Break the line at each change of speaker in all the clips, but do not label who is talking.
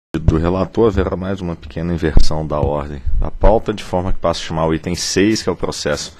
Do relator, haverá mais uma pequena inversão da ordem da pauta, de forma que passe a chamar o item 6, que é o processo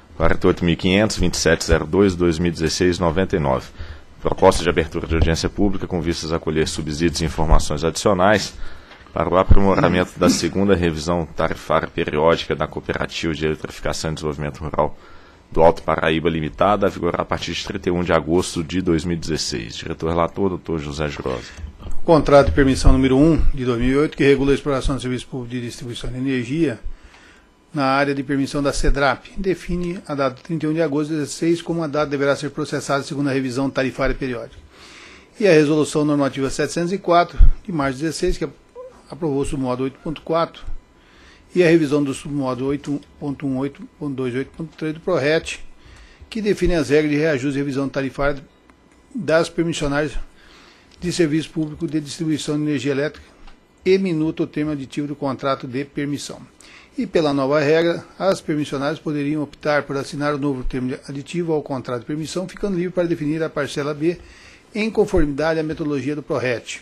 48.500.2702/2016-99. Proposta de abertura de audiência pública com vistas a colher subsídios e informações adicionais para o aprimoramento da segunda revisão tarifária periódica da Cooperativa de Eletrificação e Desenvolvimento Rural do Alto Paraíba Limitada, a vigorar a partir de 31 de agosto de 2016. Diretor-relator, doutor José Girosa.
Contrato de permissão número 1 de 2008, que regula a exploração de serviço público de distribuição de energia na área de permissão da CEDRAP, define a data de 31 de agosto de 2016 como a data deverá ser processada segundo a revisão tarifária periódica. E a resolução normativa 704 de março de 2016, que aprovou o submodo 8.4 e a revisão do submodo 8.1.8.2.8.3 do PRORET, que define as regras de reajuste e revisão tarifária das permissionárias de serviço público de distribuição de energia elétrica e minuta o termo aditivo do contrato de permissão. E pela nova regra, as permissionárias poderiam optar por assinar o novo termo aditivo ao contrato de permissão, ficando livre para definir a parcela B em conformidade à metodologia do PRORET,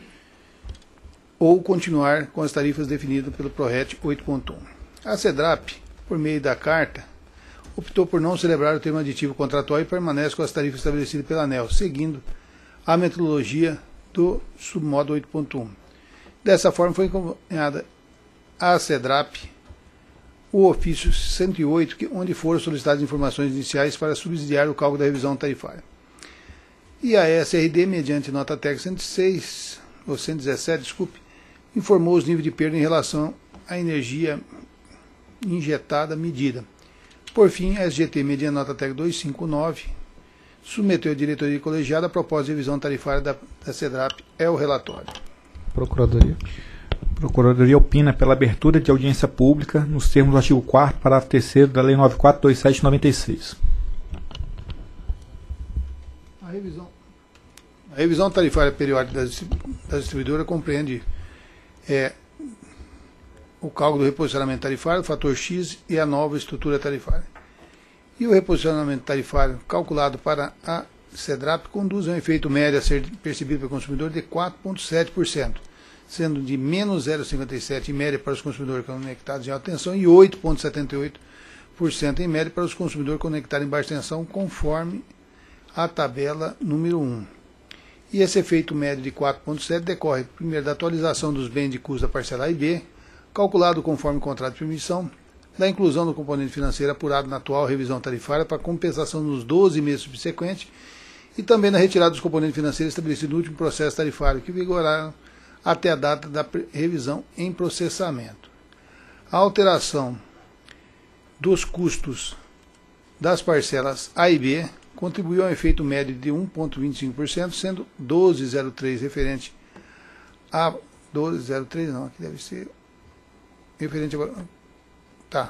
ou continuar com as tarifas definidas pelo PRORET 8.1. A CEDRAP, por meio da carta, optou por não celebrar o termo aditivo contratual e permanece com as tarifas estabelecidas pela ANEEL, seguindo a metodologia do submodo 8.1. Dessa forma, foi encaminhada à CEDRAP o ofício 108, onde foram solicitadas informações iniciais para subsidiar o cálculo da revisão tarifária. E a SRD, mediante nota técnica 106, ou 117, informou os níveis de perda em relação à energia injetada medida. Por fim, a SGT, mediante nota técnica 259, submeteu à diretoria colegiada a proposta de revisão tarifária da CEDRAP. É o relatório.
Procuradoria. A Procuradoria opina pela abertura de audiência pública nos termos do artigo 4º, parágrafo 3º da Lei 9427/96.
A revisão tarifária periódica da distribuidora compreende o cálculo do reposicionamento tarifário, o fator X e a nova estrutura tarifária. E o reposicionamento tarifário calculado para a CEDRAP conduz a um efeito médio a ser percebido pelo consumidor de 4,7%, sendo de menos 0,57% em média para os consumidores conectados em alta tensão e 8,78% em média para os consumidores conectados em baixa tensão, conforme a tabela número 1. E esse efeito médio de 4,7% decorre, primeiro, da atualização dos bens de custo da parcela A e B, calculado conforme o contrato de permissão, da inclusão do componente financeiro apurado na atual revisão tarifária para compensação nos 12 meses subsequentes e também na retirada dos componentes financeiros estabelecidos no último processo tarifário, que vigoraram até a data da revisão em processamento. A alteração dos custos das parcelas A e B contribuiu a um efeito médio de 1,25%, sendo 12,03% referente a 12,03 não, aqui deve ser referente agora. Tá.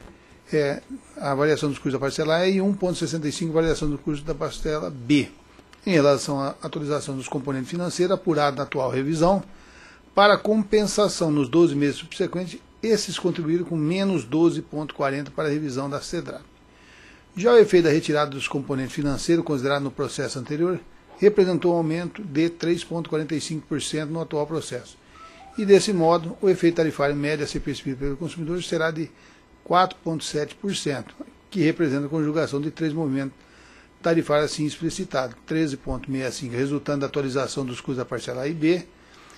A variação dos custos da parcela A e 1,65% variação do custo da parcela B. Em relação à atualização dos componentes financeiros apurado na atual revisão, para compensação nos 12 meses subsequentes, esses contribuíram com menos 12,40% para a revisão da CEDRAP. Já o efeito da retirada dos componentes financeiros, considerado no processo anterior, representou um aumento de 3,45% no atual processo. E, desse modo, o efeito tarifário médio a ser percebido pelo consumidor será de 4,7%, que representa a conjugação de três movimentos tarifários assim explicitados: 13,65%, resultando da atualização dos custos da parcela A e B,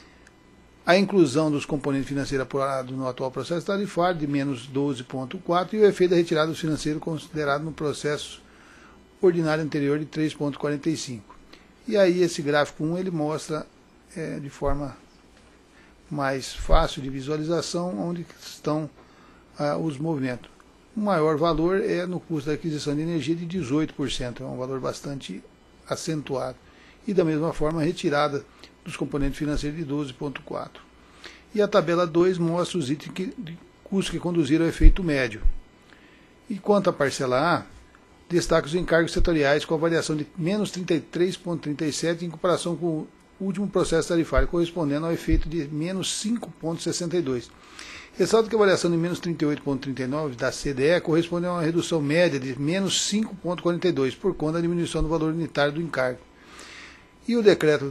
a inclusão dos componentes financeiros apurados no atual processo tarifário, de menos 12,4%, e o efeito da retirada do financeiro considerado no processo ordinário anterior, de 3,45%. E aí esse gráfico 1 ele mostra de forma mais fácil de visualização onde estão os movimentos. O maior valor é no custo da aquisição de energia de 18%, é um valor bastante acentuado. E da mesma forma a retirada dos componentes financeiros de 12,4%. E a tabela 2 mostra os itens de custos que conduziram ao efeito médio. E quanto à parcela A, destaca os encargos setoriais com a variação de menos 33,37% em comparação com o último processo tarifário, correspondendo ao efeito de menos 5,62%. Ressalto que a variação de menos 38,39% da CDE corresponde a uma redução média de menos 5,42%, por conta da diminuição do valor unitário do encargo. E o decreto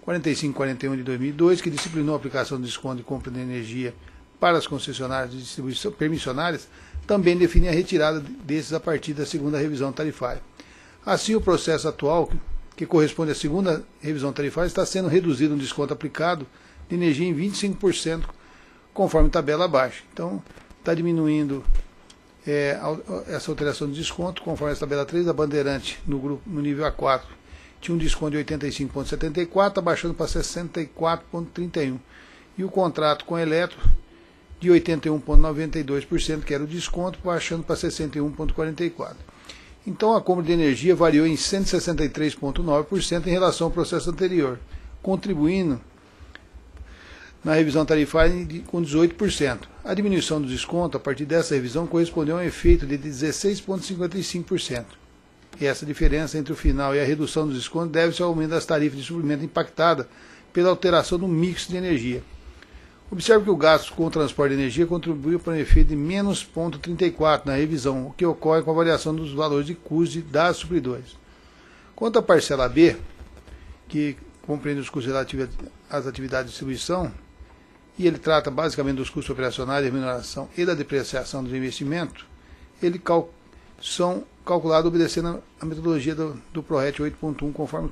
4541 de 2002, que disciplinou a aplicação do desconto de compra de energia para as concessionárias de distribuição permissionárias, também define a retirada desses a partir da segunda revisão tarifária. Assim, o processo atual, que corresponde à segunda revisão tarifária, está sendo reduzido um desconto aplicado de energia em 25%, conforme tabela abaixo. Então, está diminuindo essa alteração de desconto, conforme a tabela 3 da Bandeirante, no nível A4, tinha um desconto de 85,74, abaixando para 64,31. E o contrato com a Eletro, de 81,92%, que era o desconto, baixando para 61,44%. Então, a compra de energia variou em 163,9% em relação ao processo anterior, contribuindo na revisão tarifária com 18%. A diminuição do desconto a partir dessa revisão correspondeu a um efeito de 16,55%. E essa diferença entre o final e a redução do desconto deve-se ao aumento das tarifas de suprimento impactada pela alteração do mix de energia. Observe que o gasto com o transporte de energia contribuiu para um efeito de menos 0,34 na revisão, o que ocorre com a variação dos valores de custo das supridoras. Quanto à parcela B, que compreende os custos relativos às atividades de distribuição, e ele trata basicamente dos custos operacionais, da remuneração e da depreciação do investimento, eles são calculados obedecendo a metodologia do PRORET 8.1, conforme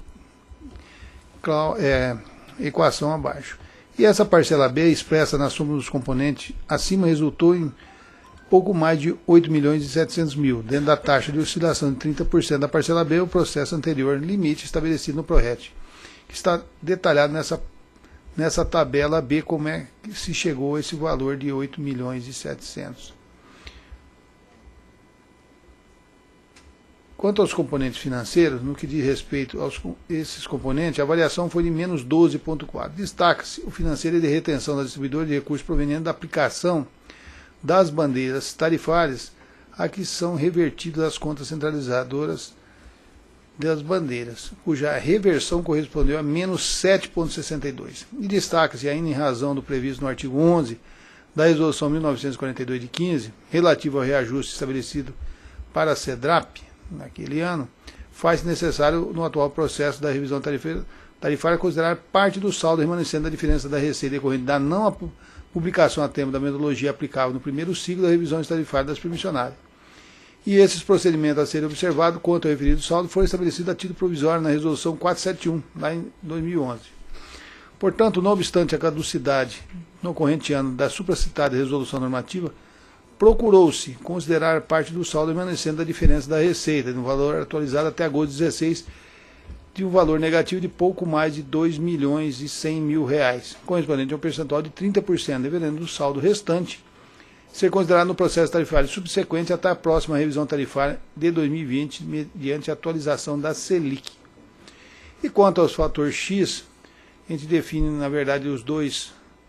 equação abaixo. E essa parcela B, expressa na soma dos componentes acima, resultou em pouco mais de 8.700.000, dentro da taxa de oscilação de 30% da parcela B, o processo anterior limite estabelecido no PRORET, que está detalhado nessa tabela B, como é que se chegou a esse valor de 8.700.000. Quanto aos componentes financeiros, no que diz respeito a esses componentes, a variação foi de menos 12,4. Destaca-se o financeiro de retenção da distribuidora de recursos provenientes da aplicação das bandeiras tarifárias a que são revertidas as contas centralizadoras das bandeiras, cuja reversão correspondeu a menos 7,62. E destaca-se ainda em razão do previsto no artigo 11 da Resolução 1942 de 15, relativo ao reajuste estabelecido para a CEDRAP, naquele ano, faz-se necessário, no atual processo da revisão tarifária, considerar parte do saldo remanescente da diferença da receita decorrente da não publicação a tempo da metodologia aplicável no primeiro ciclo da revisão tarifária das permissionárias. E esses procedimentos a serem observados quanto ao referido saldo foram estabelecidos a título provisório na Resolução 471, lá em 2011. Portanto, não obstante a caducidade no corrente ano da supracitada resolução normativa, procurou-se considerar parte do saldo remanescente da diferença da receita, no valor atualizado até agosto de 2016, de um valor negativo de pouco mais de R$ 2.100.000, correspondente a um percentual de 30%, devendo o saldo restante ser considerado no processo tarifário subsequente até a próxima revisão tarifária de 2020, mediante a atualização da Selic. E quanto aos fatores X, a gente define, na verdade, os dois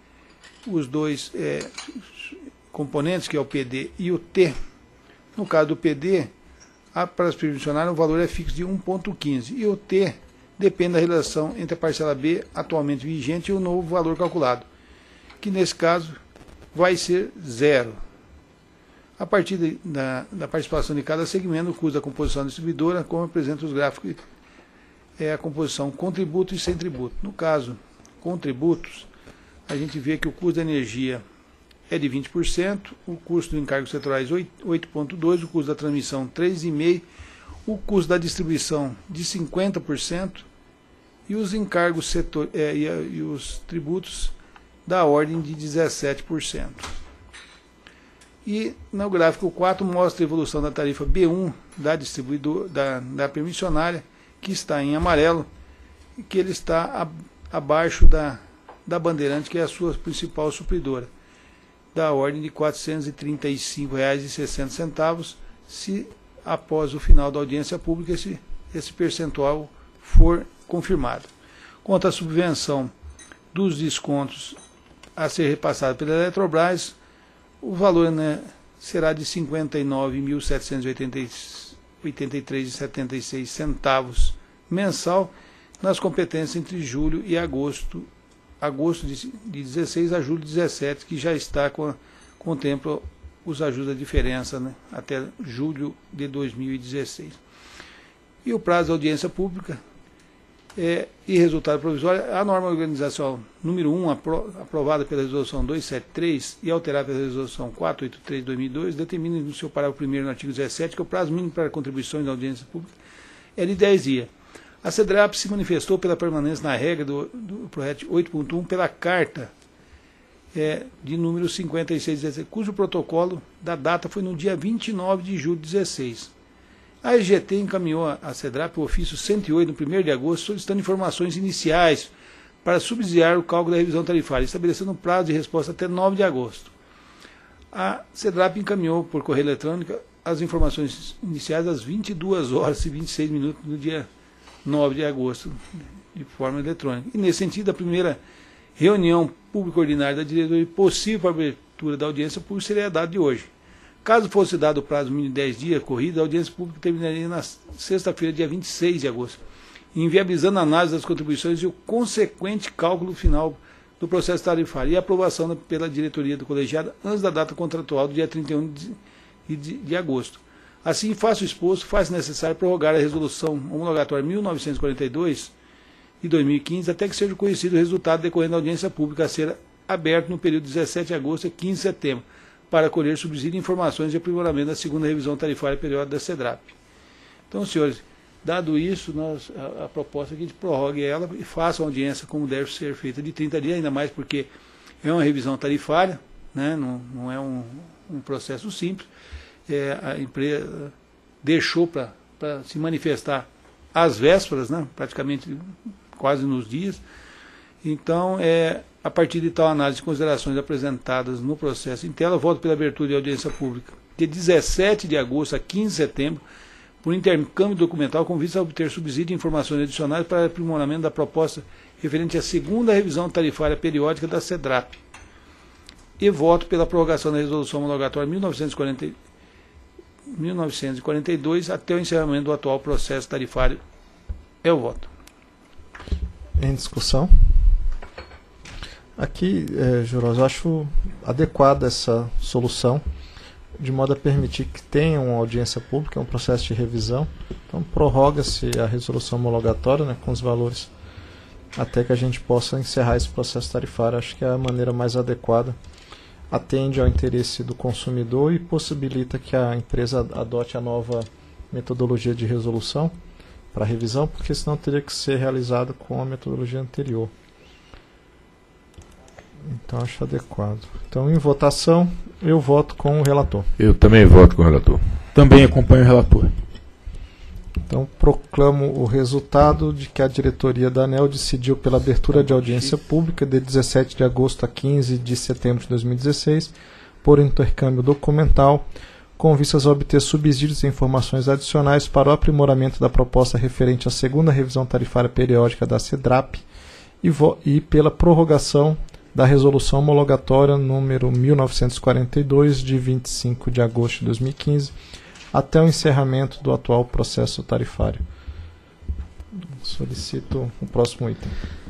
componentes, que é o PD e o T. No caso do PD, para as permissionárias, o valor é fixo de 1,15. E o T depende da relação entre a parcela B atualmente vigente e o novo valor calculado, que nesse caso vai ser 0. A partir da participação de cada segmento, o custo da composição da distribuidora, como apresenta os gráficos, é a composição com tributo e sem tributo. No caso, com tributos, a gente vê que o custo da energia é de 20%, o custo do encargos setorais 8,2%, o custo da transmissão 3,5%, o custo da distribuição de 50% e os encargos e os tributos da ordem de 17%. E no gráfico 4 mostra a evolução da tarifa B1 da distribuidora, da permissionária, que está em amarelo, e que ele está abaixo da Bandeirante, que é a sua principal supridora, da ordem de R$ 435,60, se após o final da audiência pública esse percentual for confirmado. Quanto à subvenção dos descontos a ser repassado pela Eletrobras, o valor será de R$ 59.783,76 mensal, nas competências entre julho e agosto de 16 a julho de 17, que já está contempla os ajustes da diferença, até julho de 2016. E o prazo da audiência pública E resultado provisório, a norma organizacional número 1, aprovada pela resolução 273 e alterada pela resolução 483 de 2002, determina no seu parágrafo 1º no artigo 17 que o prazo mínimo para contribuições da audiência pública é de 10 dias. A CEDRAP se manifestou pela permanência na regra do projeto 8.1 pela carta de número 5617, cujo protocolo da data foi no dia 29 de julho de 2016. A EGT encaminhou à CEDRAP o ofício 108, no 1º de agosto, solicitando informações iniciais para subsidiar o cálculo da revisão tarifária, estabelecendo um prazo de resposta até 9 de agosto. A CEDRAP encaminhou por correio eletrônico as informações iniciais às 22 horas e 26 minutos do dia 9 de agosto, de forma eletrônica. E, nesse sentido, a primeira reunião pública ordinária da diretoria possível para a abertura da audiência pública seria a data de hoje. Caso fosse dado o prazo mínimo de 10 dias corrido, a audiência pública terminaria na sexta-feira, dia 26 de agosto, inviabilizando a análise das contribuições e o consequente cálculo final do processo tarifário e a aprovação pela diretoria do colegiado antes da data contratual do dia 31 de agosto. Assim, face o exposto, faz necessário prorrogar a resolução homologatória 1942 de 2015 até que seja conhecido o resultado decorrente da audiência pública a ser aberto no período de 17 de agosto a 15 de setembro, para colher subsídio, informações e aprimoramento da segunda revisão tarifária periódica da CEDRAP. Então, senhores, dado isso, a proposta é que a gente prorrogue ela e faça uma audiência como deve ser feita de 30 dias, ainda mais porque é uma revisão tarifária, né, não é um processo simples. A empresa deixou para se manifestar às vésperas, né, praticamente quase nos dias. Então, a partir de tal análise de considerações apresentadas no processo em tela, voto pela abertura de audiência pública de 17 de agosto a 15 de setembro, por intercâmbio documental com vista a obter subsídio e informações adicionais para aprimoramento da proposta referente à segunda revisão tarifária periódica da CEDRAP. E voto pela prorrogação da resolução homologatória 1942 até o encerramento do atual processo tarifário. É o voto.
Em discussão? Aqui, Jurosa, eu acho adequada essa solução, de modo a permitir que tenha uma audiência pública, um processo de revisão. Então, prorroga-se a resolução homologatória, né, com os valores, até que a gente possa encerrar esse processo tarifário. Acho que é a maneira mais adequada, atende ao interesse do consumidor e possibilita que a empresa adote a nova metodologia de resolução para revisão, porque senão teria que ser realizado com a metodologia anterior. Então acho adequado. Então, em votação, eu voto com o relator.
Eu também voto com o relator.
Também acompanho o relator.
Então, proclamo o resultado de que a diretoria da ANEEL decidiu pela abertura de audiência pública de 17 de agosto a 15 de setembro de 2016, por intercâmbio documental, com vistas a obter subsídios e informações adicionais para o aprimoramento da proposta referente à segunda revisão tarifária periódica da CEDRAP e pela prorrogação da resolução homologatória número 1942, de 25 de agosto de 2015, até o encerramento do atual processo tarifário. Solicito o próximo item.